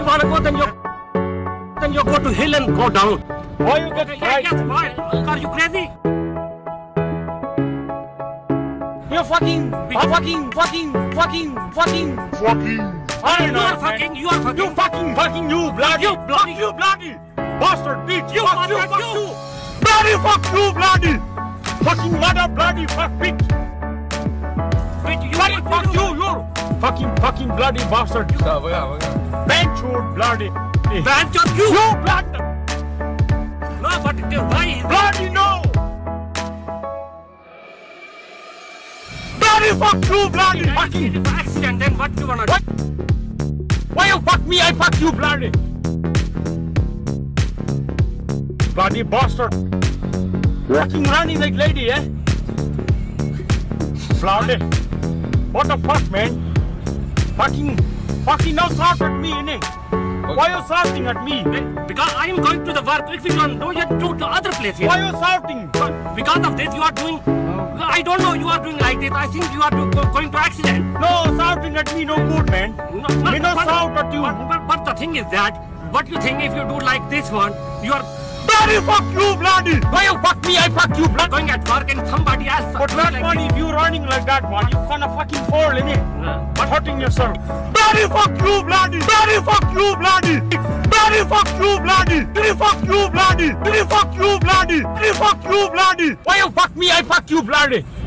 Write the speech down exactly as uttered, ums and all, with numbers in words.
wanna go, then you then you go to hill and go down. Why you get Yeah, yes, why? Are you crazy? You're fucking, fucking, fucking, fucking, fucking, fucking. I You are fucking, you are fucking. You fucking, fucking, you bloody, You bloody- fuck you bloody, bastard bitch. You fuck you, bastard, fuck you. you, bloody, fuck you, bloody, fucking mother, bloody, fuck bitch. Wait, you Bloody, fuck you, you, fucking, fucking bloody bastard. Bench you, bloody. Ban job, you. You bloody, No, but uh, why? bloody no. Bloody fuck you, bloody, fucking. If accident, then what you wanna do? What? Why you fuck me? I fuck you, bloody. Bloody bastard. Fucking running like lady, eh? Bloody. What the fuck, man? Fucking, fucking now shout at me, innit? Why you shouting at me? Because I am going to the work. If you don't do, you do to other places. Why you shouting? Because of this, you are doing. I don't know. You are doing like this. I think you are do, go, going to accident. No, shouting at me no good, man. No, Me no but, shout at you. But, but, but the thing is that, what you think if you do like this one, you are Bloody fuck you, bloody. Why you fuck me? I fuck you, bloody. going at work and somebody else. But that like one, this. if you running like that one, you gonna fucking fall, innit? Uh, But hurting yourself. Bloody fuck you, bloody! Bloody fuck you, bloody! Bloody fuck you, bloody! Bloody fuck you, bloody! Bloody fuck you, bloody! Bloody fuck you, bloody! Why you fuck me? I fuck you, bloody!